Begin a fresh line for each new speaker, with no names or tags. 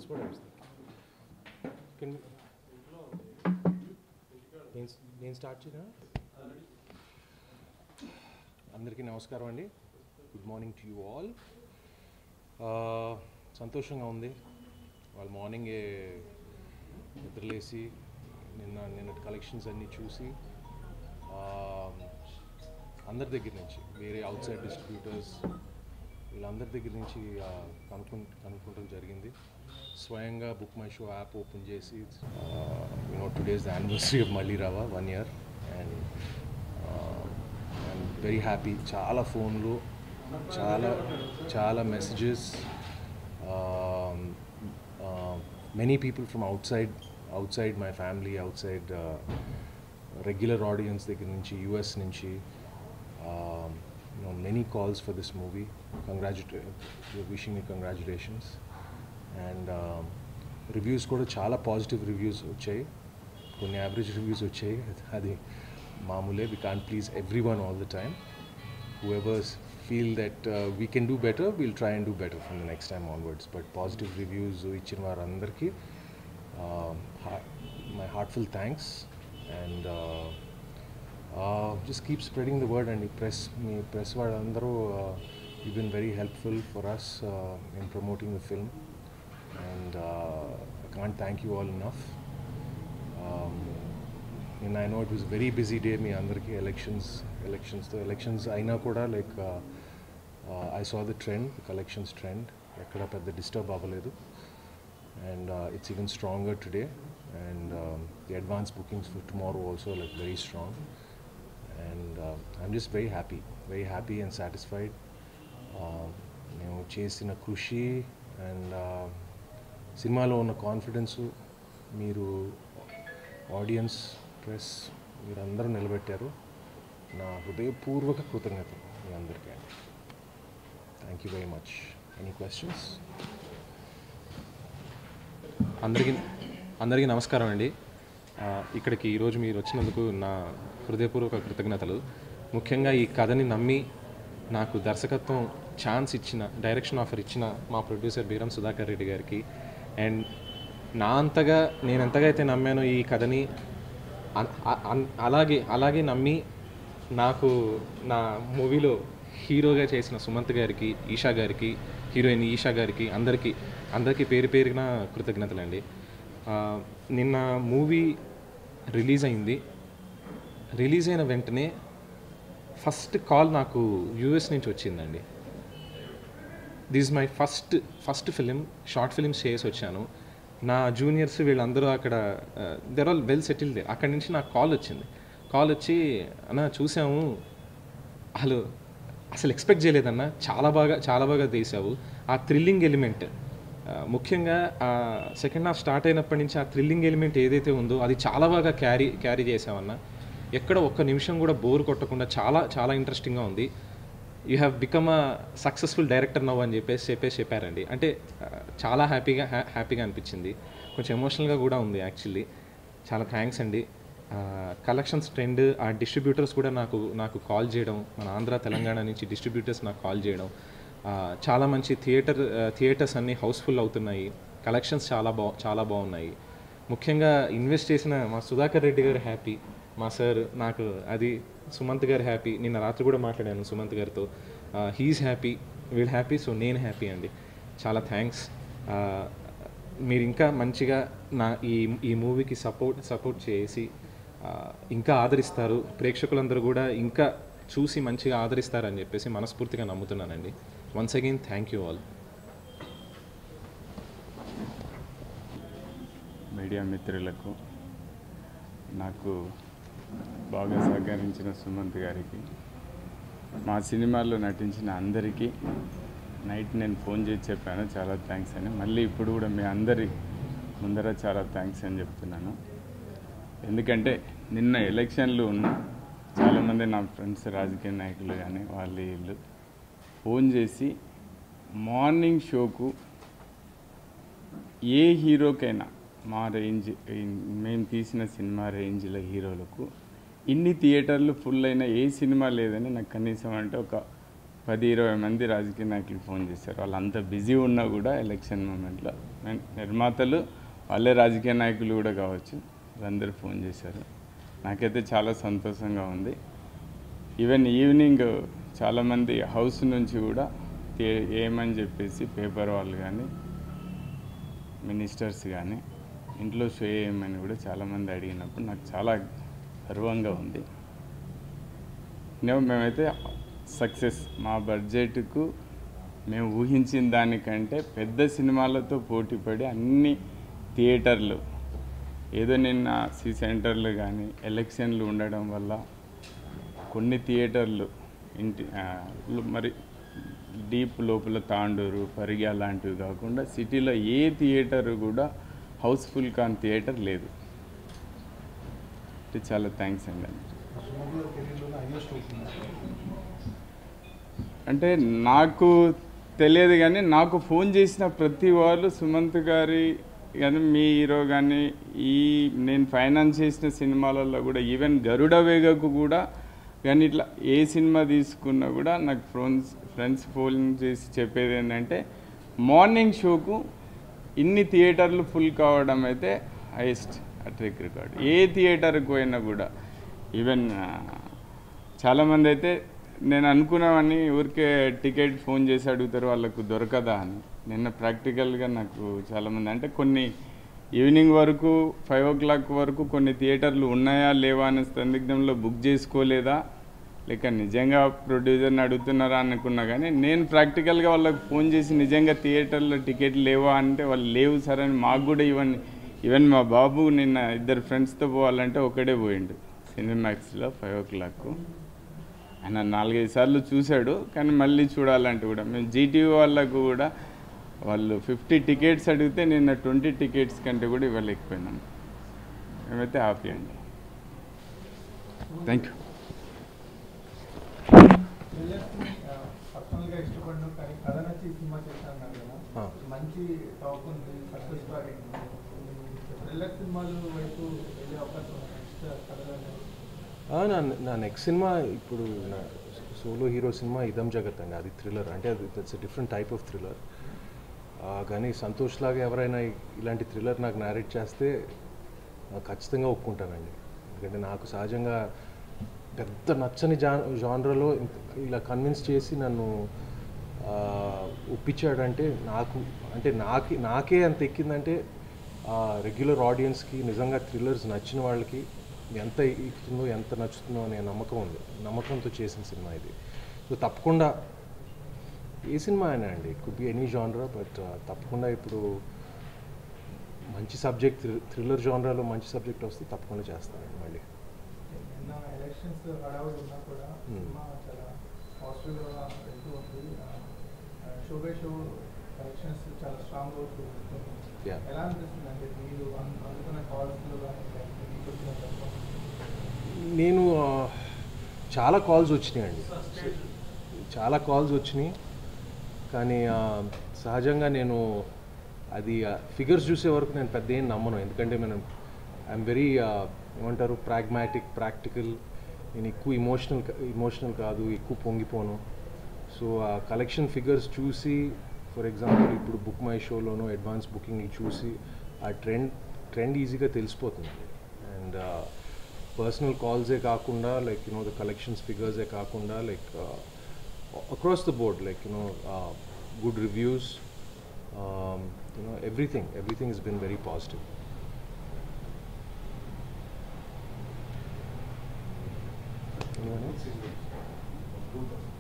That's what I was thinking. నేను స్టార్ట్ చేయనా? అందరికీ నమస్కారం అండి. Good morning to you all. సంతోషంగా ఉంది. వాళ్ళు మార్నింగే నిద్రలేసి నిన్నటి కలెక్షన్స్ అన్నీ చూసి అందరి దగ్గర నుంచి వేరే అవుట్ సైడ్ డిస్ట్రిబ్యూటర్స్ వీళ్ళందరి దగ్గర నుంచి కనుక్కుంటం జరిగింది. స్వయంగా Book My Show app open చేసి today is the anniversary of Malli Raava 1 year and I'm very happy. చాలా ఫోన్లు, చాలా messages, many people from outside my family, outside regular audience దగ్గర నుంచి, US నుంచి, many calls for this movie. Wishing me congratulations. And reviews కూడా చాలా positive reviews వచ్చాయి, కొన్ని యావరేజ్ రివ్యూస్ వచ్చాయి. అది మామూలే. we can't please everyone all the time. Whoever feel that we can do better, we'll try and do better from the next time onwards. But positive reviews ఇచ్చిన వారందరికీ my heartfelt thanks. And just keep spreading the word. And press వాళ్ళందరూ you've been very helpful for us in promoting the film, and I can't thank you all enough. And I know it was a very busy day. మీ అందరికీ elections అయినా కూడా like I saw the trend, the collections trend ఎక్కడ పెద్ద disturb అవ్వలేదు. And it's even stronger today. And the advance bookings for tomorrow also like very strong. And I'm just very happy and satisfied. నేను చేసిన కృషి and సినిమాలో ఉన్న confidence, మీరు audience, press, మీరందరూ నిలబెట్టారు. నా హృదయపూర్వక కృతజ్ఞతలు మీ అందరికీ. Thank you very much. Any questions?
అందరికీ నమస్కారం అండి. ఇక్కడికి ఈరోజు మీరు వచ్చినందుకు నా హృదయపూర్వక కృతజ్ఞతలు. ముఖ్యంగా ఈ కథని నమ్మి నాకు దర్శకత్వం ఛాన్స్ ఇచ్చిన, డైరెక్షన్ ఆఫర్ ఇచ్చిన మా ప్రొడ్యూసర్ బీరం సుధాకర్ రెడ్డి గారికి, అండ్ నేను ఎంతగా అయితే నమ్మానో ఈ కథని అలాగే నమ్మి నాకు నా మూవీలో హీరోగా చేసిన సుమంత్ గారికి, ఈషా గారికి, హీరోయిన్ ఈషా గారికి, అందరికీ పేరున కృతజ్ఞతలండి. నిన్న మూవీ రిలీజ్ అయిన వెంటనే ఫస్ట్ కాల్ నాకు US నుంచి వచ్చిందండి. This my first film, short films చేసి వచ్చాను. నా జూనియర్స్ వీళ్ళందరూ అక్కడ దెర్ ఆల్ వెల్ సెటిల్డ్. అక్కడి నుంచి నాకు కాల్ వచ్చి అన్న చూసాము, అసలు ఎక్స్పెక్ట్ చేయలేదన్న, చాలా బాగా తీసావు. ఆ థ్రిల్లింగ్ ఎలిమెంట్, ముఖ్యంగా సెకండ్ హాఫ్ స్టార్ట్ అయినప్పటి నుంచి ఆ థ్రిల్లింగ్ ఎలిమెంట్ ఏదైతే ఉందో అది చాలా బాగా క్యారీ చేసామన్న. ఎక్కడ ఒక్క నిమిషం కూడా బోర్ కొట్టకుండా చాలా ఇంట్రెస్టింగ్గా ఉంది. You have become a successful director now అని చెప్పారండి. అంటే చాలా హ్యాపీగా అనిపించింది. కొంచెం ఎమోషనల్గా కూడా ఉంది యాక్చువల్లీ. చాలా థ్యాంక్స్ అండి. కలెక్షన్స్ ట్రెండ్, ఆ డిస్ట్రిబ్యూటర్స్ కూడా నాకు కాల్ చేయడం, మన ఆంధ్ర తెలంగాణ నుంచి డిస్ట్రిబ్యూటర్స్ నాకు కాల్ చేయడం, చాలా మంచి థియేటర్స్ అన్నీ హౌస్ఫుల్ అవుతున్నాయి. కలెక్షన్స్ చాలా బాగున్నాయి. ముఖ్యంగా ఇన్వెస్ట్ చేసిన మా సుధాకర్ రెడ్డి గారు హ్యాపీ, మా సార్, నాకు అది సుమంత్ గారు హ్యాపీ. నిన్న రాత్రి కూడా మాట్లాడాను సుమంత్ గారితో. హీఈస్ హ్యాపీ, వీళ్ళు హ్యాపీ, సో నేను హ్యాపీ అండి. చాలా థ్యాంక్స్. మీరు ఇంకా మంచిగా ఈ మూవీకి సపోర్ట్ చేసి ఇంకా ఆదరిస్తారు, ప్రేక్షకులందరూ కూడా ఇంకా చూసి మంచిగా ఆదరిస్తారని చెప్పేసి మనస్ఫూర్తిగా నమ్ముతున్నానండి. Once again thank you all.
Media మిత్రులకు, నాకు బాగా సహకరించిన సుమంత్ గారికి, మా సినిమాల్లో నటించిన అందరికీ నైట్ నేను ఫోన్ చేసి చెప్పాను చాలా థ్యాంక్స్ అని. మళ్ళీ ఇప్పుడు కూడా మీ అందరి ముందర చాలా థ్యాంక్స్ అని చెప్తున్నాను. ఎందుకంటే నిన్న ఎలక్షన్లు ఉన్న చాలామంది నా ఫ్రెండ్స్, రాజకీయ నాయకులు కానీ వీళ్ళు ఫోన్ చేసి మార్నింగ్ షోకు ఏ హీరోకైనా మా రేంజ్, మేము తీసిన సినిమా రేంజ్ల హీరోలకు ఇన్ని థియేటర్లు ఫుల్ అయిన ఏ సినిమా లేదని నాకు కనీసం అంటే ఒక 10-20 మంది రాజకీయ నాయకులు ఫోన్ చేశారు. వాళ్ళంతా బిజీ ఉన్నా కూడా ఎలక్షన్ మూమెంట్లో నిర్మాతలు వాళ్ళే రాజకీయ నాయకులు కూడా కావచ్చు, వాళ్ళందరూ ఫోన్ చేశారు. నాకైతే చాలా సంతోషంగా ఉంది. ఈవెన్ ఈవినింగ్ చాలామంది హౌస్ నుంచి కూడా ఏమని చెప్పేసి పేపర్ వాళ్ళు కానీ మినిస్టర్స్ కానీ ఇంట్లో షో చేయమని కూడా చాలామంది అడిగినప్పుడు నాకు చాలా గర్వంగా ఉంది. మేమైతే సక్సెస్, మా బడ్జెట్కు మేము ఊహించిన దానికంటే పెద్ద సినిమాలతో పోటీపడి అన్ని థియేటర్లు, ఏదో నిన్న సెంటర్లు కానీ ఎలక్షన్లు ఉండడం వల్ల కొన్ని థియేటర్లు మరి డీప్ లోపల తాండూరు, పరిగా లాంటివి కాకుండా సిటీలో ఏ థియేటర్ కూడా హౌస్ఫుల్ కాని థియేటర్ లేదు. చాలా థ్యాంక్స్ అండి. అంటే నాకు తెలియదు కానీ నాకు ఫోన్ చేసిన ప్రతి వాళ్ళు సుమంత్ గారి కానీ మీ హీరో కానీ నేను ఫైనాన్స్ చేసిన సినిమాలలో కూడా ఈవెన్ గరుడ వేగకు కూడా కానీ ఇట్లా ఏ సినిమా తీసుకున్నా కూడా నాకు ఫ్రెండ్స్ ఫోన్ చేసి చెప్పేది ఏంటంటే మార్నింగ్ షోకు ఇన్ని థియేటర్లు ఫుల్ కావడం అయితే హైయెస్ట్ ట్రిక్ రికార్డ్. ఏ థియేటర్కి పోయినా కూడా ఈవెన్ చాలామంది అయితే నేను అనుకున్నామని ఊరికే టికెట్ ఫోన్ చేసి అడుగుతారు వాళ్ళకు దొరకదా అని. నిన్న ప్రాక్టికల్గా నాకు చాలామంది అంటే కొన్ని ఈవినింగ్ వరకు 5 o'clock వరకు కొన్ని థియేటర్లు ఉన్నాయా లేవా అనే సందిగ్ధంలో బుక్ చేసుకోలేదా లేక నిజంగా ప్రొడ్యూసర్ని అడుగుతున్నారా అనుకున్నా కానీ నేను ప్రాక్టికల్గా వాళ్ళకి ఫోన్ చేసి నిజంగా థియేటర్లో టికెట్లు లేవా అంటే వాళ్ళు లేవు సార్ అని మాకు కూడా ఈవెన్ మా బాబు నిన్న 2 ఫ్రెండ్స్తో పోవాలంటే ఒకడే పోయిండు సినిమాక్స్లో 5 o'clock. ఆయన 4-5 సార్లు చూశాడు కానీ మళ్ళీ చూడాలంటే కూడా మేము జీటీవీ వాళ్ళకు కూడా వాళ్ళు 50 టికెట్స్ అడిగితే నిన్న 20 టికెట్స్ కంటే కూడా ఇవ్వలేకపోయినాం. మేమైతే హ్యాపీ అండి. Thank you.
నా నెక్స్ట్ సినిమా ఇప్పుడు నా సోలో హీరో సినిమా ఇదం జగత్ అండి. అది థ్రిల్లర్, అంటే అది that's a different type of thriller. కానీ సంతోష్ లాగా ఎవరైనా ఇలాంటి థ్రిల్లర్ నాకు నారేట్ చేస్తే ఖచ్చితంగా ఒప్పుకుంటానండి. ఎందుకంటే నాకు సహజంగా పెద్ద నచ్చని జానర్లో ఇలా కన్విన్స్ చేసి నన్ను ఒప్పించాడంటే నాకే అంత ఎక్కిందంటే రెగ్యులర్ ఆడియన్స్కి నిజంగా థ్రిల్లర్స్ నచ్చిన వాళ్ళకి ఎంత ఎక్కుతుందో ఎంత నచ్చుతుందో అనే నమ్మకం ఉంది. నమ్మకంతో చేసిన సినిమా ఇది. సో తప్పకుండా ఏ సినిమా అయినా అండి, ఇట్ కుడ్ బి ఎనీ జానరా, బట్ తప్పకుండా ఇప్పుడు మంచి సబ్జెక్ట్ థ్రిల్లర్ జానరాలో మంచి సబ్జెక్ట్ వస్తే తప్పకుండా చేస్తానండి. మళ్ళీ నేను చాలా కాల్స్ వచ్చినాయండి, చాలా కాల్స్ వచ్చినాయి. కానీ సహజంగా నేను అది ఫిగర్స్ చూసే వరకు నేను పెద్ద ఏం నమ్మను. ఎందుకంటే ఐఎమ్ వెరీ ఏమంటారు ప్రాక్టికల్. నేను ఎక్కువ ఇమోషనల్ కాదు, ఎక్కువ పొంగిపోను. సో ఆ కలెక్షన్ ఫిగర్స్ చూసి, ఫర్ ఎగ్జాంపుల్ ఇప్పుడు బుక్ మై షోలోనో అడ్వాన్స్ బుకింగ్ చూసి ఆ ట్రెండ్ ఈజీగా తెలిసిపోతుంది. అండ్ పర్సనల్ కాల్సే కాకుండా లైక్ ద కలెక్షన్స్ ఫిగర్సే కాకుండా like across the board, like good reviews, everything has been very positive. Anyone else?